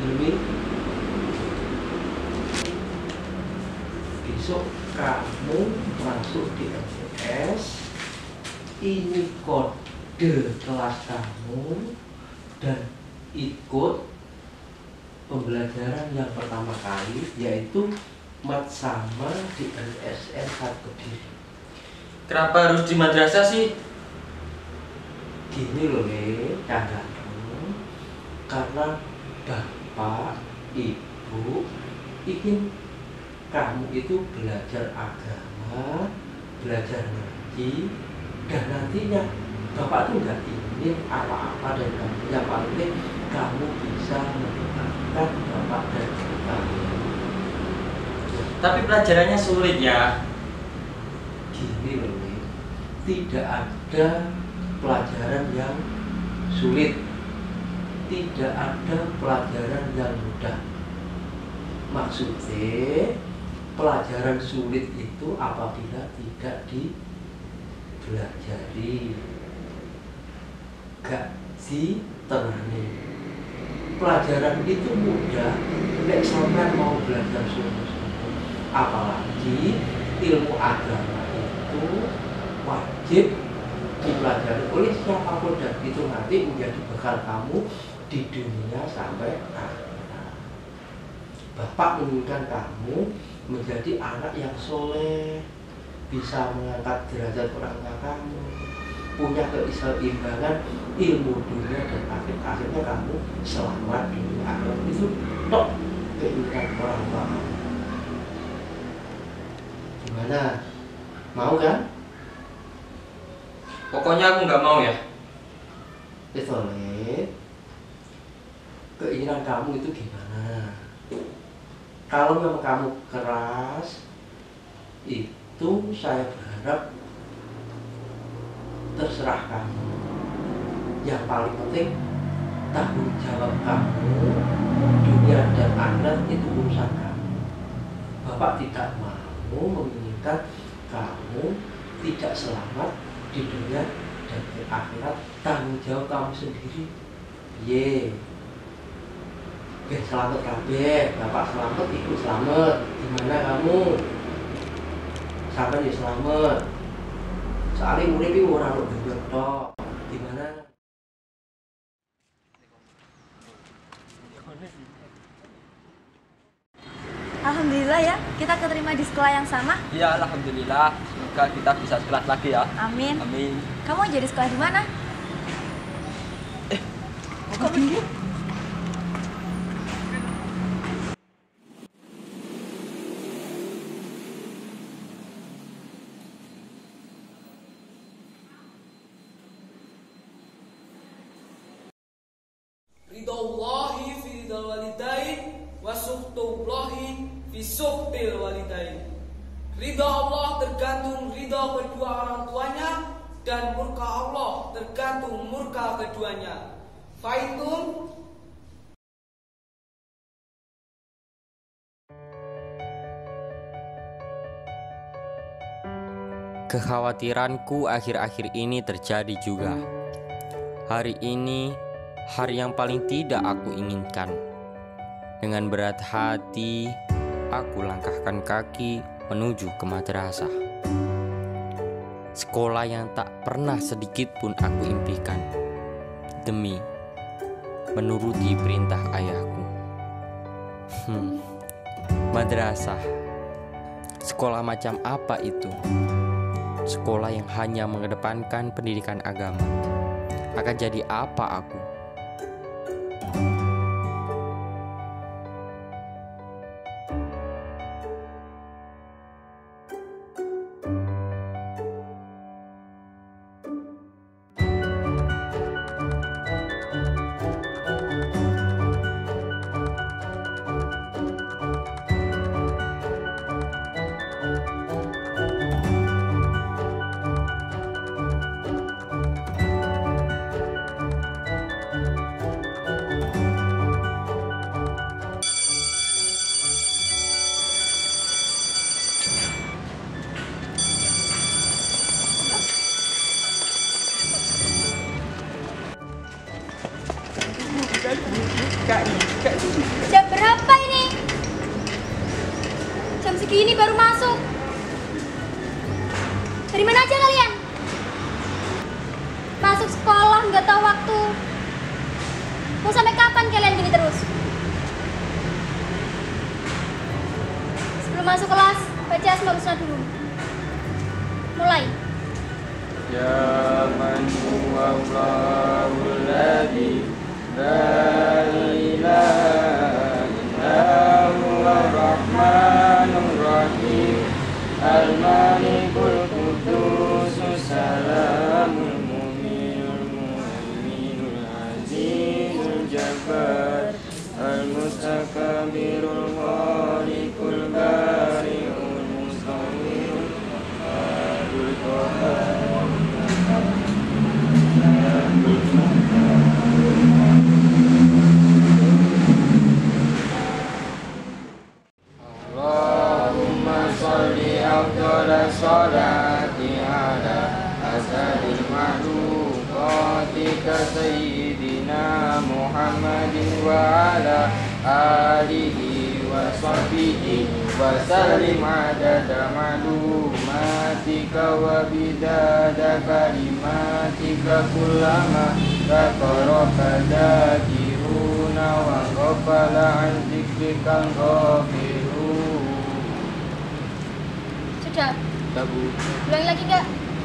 Ini besok kamu masuk di MTS, ini kode kelas kamu, dan ikut pembelajaran yang pertama kali, yaitu mat sama di LSM 1 Kediri. Kenapa harus di madrasah sih? Gini loh caranya, karena bapak, ibu ingin kamu itu belajar agama, belajar ngaji, dan nantinya bapak tuh nggak ingin apa-apa dari kamu. Yang paling penting kamu bisa mendengarkan bapak dan ibu kamu. Tapi pelajarannya sulit ya. Gini loh, tidak ada pelajaran yang sulit, tidak ada pelajaran yang mudah. Maksudnya pelajaran sulit itu apabila tidak dipelajari, gak ditenani. Pelajaran itu mudah nek sampean mau belajar sungguh-sungguh. Apalagi ilmu agama itu wajib dipelajari oleh siapapun, dan itu nanti menjadi bekal kamu di dunia sampai akhirat. Bapak menginginkan kamu menjadi anak yang soleh, bisa mengangkat derajat orang tua kamu, punya keseimbangan ilmu dunia dan akhirat. Akhirnya kamu selamat dunia akhirat. Itu tok keinginan orang tua kamu. Gimana? Mau kan? Pokoknya aku nggak mau ya. Soleh, keinginan kamu itu gimana? Kalau memang kamu keras, itu saya berharap terserah kamu. Yang paling penting tanggung jawab kamu, dunia dan akhirat itu urusan kamu. Bapak tidak mau menginginkan kamu tidak selamat di dunia dan di akhirat. Tanggung jawab kamu sendiri. Ye. Selamat kabeh, bapak selamat, ibu selamat. Gimana kamu? Sampai ya selamat. Soalnya urip iki ora kok gendut tok. Gimana? Alhamdulillah ya, kita keterima di sekolah yang sama. Iya, alhamdulillah. Semoga kita bisa sekolah lagi ya. Amin. Amin. Kamu jadi sekolah di mana? Kok begini? Ridallahi fi ridal walidain wa sukhtullahi fi sukhtil walidain. Ridha Allah tergantung ridha kedua orang tuanya, dan murka Allah tergantung murka keduanya. Faitun. Kekhawatiranku akhir-akhir ini terjadi juga. Hari ini, hari yang paling tidak aku inginkan. Dengan berat hati, aku langkahkan kaki menuju ke madrasah. Sekolah yang tak pernah sedikit pun aku impikan, demi menuruti perintah ayahku. Madrasah. Sekolah macam apa itu? Sekolah yang hanya mengedepankan pendidikan agama. Akan jadi apa aku? Jam berapa ini? Jam segini baru masuk. Dari mana aja kalian? Masuk sekolah nggak tahu waktu. Mau sampai kapan kalian gini terus? Sebelum masuk kelas, baca Asmaul Husna dulu. Mulai. Ya man huwa Allahul ladzi la ilaha illa huwa rahmanur rahim al-malikul quddus salamul mu'minul muhaiminul azizul jabbar al-mustakbirul khaliqul bari'ul musawwirul qahharul qahhar. Allahumma sholli afdhala sholati ala asadil mahluqatika sayyidina Muhammadin wa ala alihi wa sahbihi wa sallim adada ma'lumatika wa bidada kalimatika kullama zakaraka dzakiruna wa ghafala an dzikrikal ghafilun. Sudah. Tabu. Ulangi lagi nggak?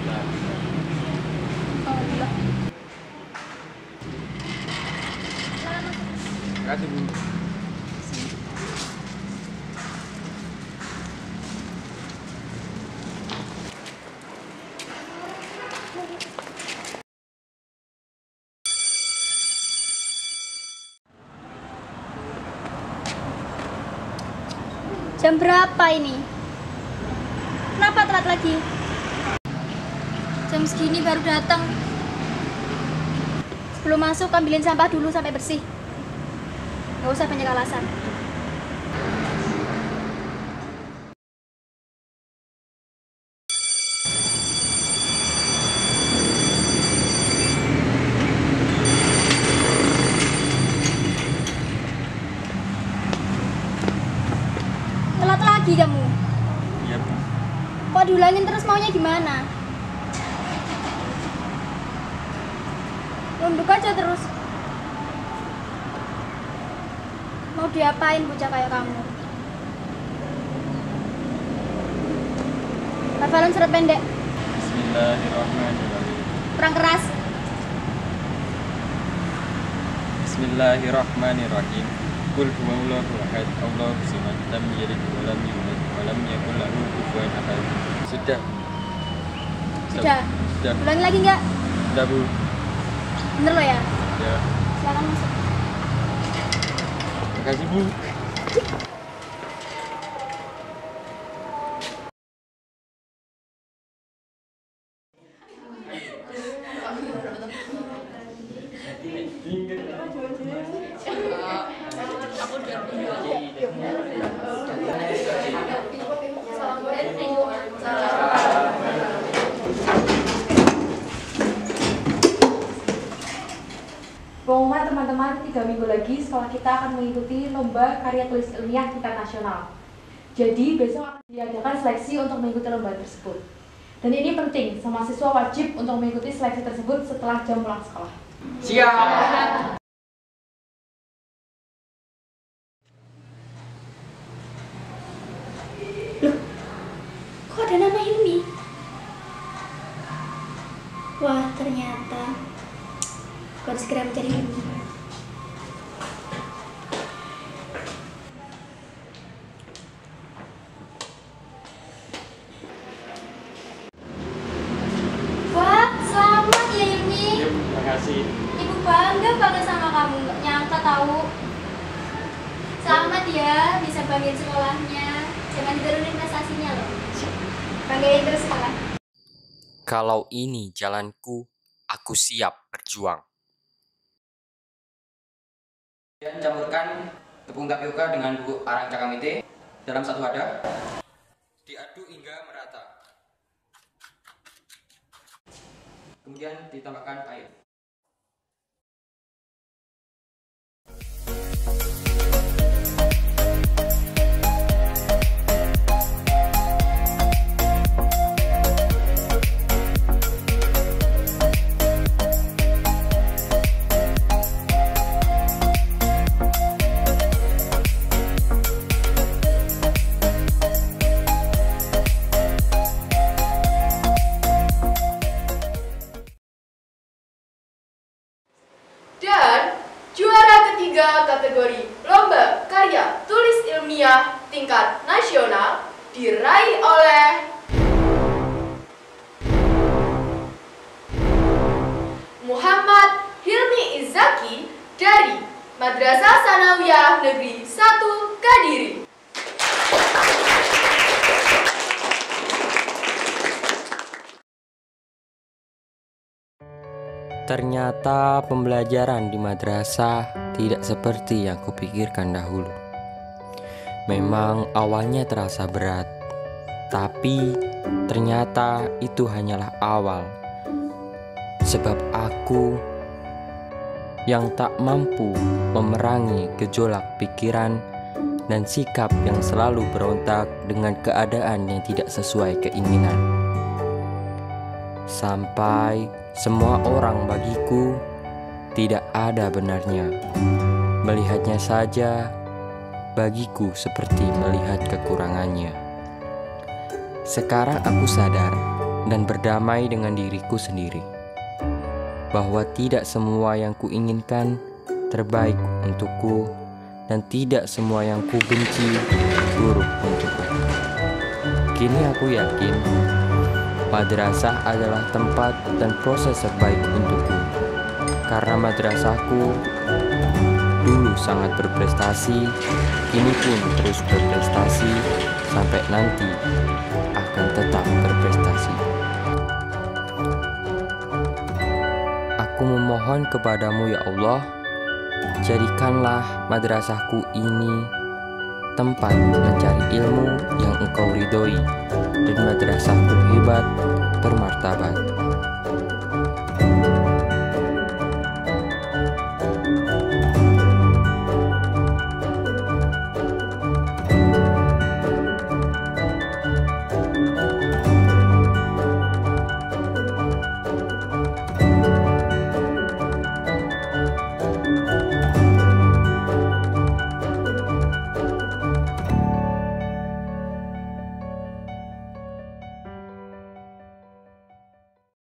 Oh, enggak. Terima kasih, Bu. Jam berapa ini? Kenapa telat lagi? Jam segini baru datang. Sebelum masuk ambilin sampah dulu sampai bersih. Gak usah banyak alasan. Telat lagi kamu. Iya, Bu. Kok diulangin terus maunya gimana? Nunduk aja terus. Mau diapain bocah kayak kamu? Hafalan surat pendek. Bismillahirrahmanirrahim. Kurang keras. Bismillahirrahmanirrahim. Qul huwallahu ahad, Allahu samad, lam yalid wa lam yulad wa lam yakul lahu kufuwan ahad. Sudah. Sudah. Sudah. Ulangi lagi nggak? Sudah, Bu. Bener lo ya? Ya. Silakan masuk. Terima kasih, Bu. Pengumuman teman-teman, 3 minggu lagi sekolah kita akan mengikuti lomba karya tulis ilmiah tingkat nasional. Jadi besok akan diadakan seleksi untuk mengikuti lomba tersebut. Dan ini penting, semua siswa wajib untuk mengikuti seleksi tersebut setelah jam pulang sekolah. Siap. Loh, kok ada nama Hilmi? Wah, ternyata aku harus segera mencari Hilmi. Wah, selamat ya Hilmi. Terima kasih. Ibu bangga banget sama kamu, nggak nyangka tahu. Selamat ya, bisa banggain sekolahnya. Jangan diturunin prestasinya loh. Banggain terus sekolah. Kalau ini jalanku, aku siap berjuang. Dan campurkan tepung tapioka dengan bubuk arang cakamite dalam satu wadah. Diaduk hingga merata. Kemudian ditambahkan air. Lomba Karya Tulis Ilmiah tingkat nasional diraih oleh Muhammad Hilmi Izaki dari Madrasah Sanawiyah Negeri 1 Kediri. Ternyata pembelajaran di madrasah tidak seperti yang kupikirkan dahulu. Memang awalnya terasa berat, tapi ternyata itu hanyalah awal. Sebab aku yang tak mampu memerangi gejolak pikiran dan sikap yang selalu berontak dengan keadaan yang tidak sesuai keinginan. Sampai semua orang bagiku tidak ada benarnya. Melihatnya saja bagiku seperti melihat kekurangannya. Sekarang aku sadar dan berdamai dengan diriku sendiri, bahwa tidak semua yang kuinginkan terbaik untukku, dan tidak semua yang kubenci buruk untukku. Kini aku yakin madrasah adalah tempat dan proses terbaik untukku, karena madrasahku dulu sangat berprestasi, kini pun terus berprestasi, sampai nanti akan tetap berprestasi. Aku memohon kepadamu ya Allah, jadikanlah madrasahku ini tempat mencari ilmu yang Engkau ridhoi, dan madrasahku hebat, bermartabat.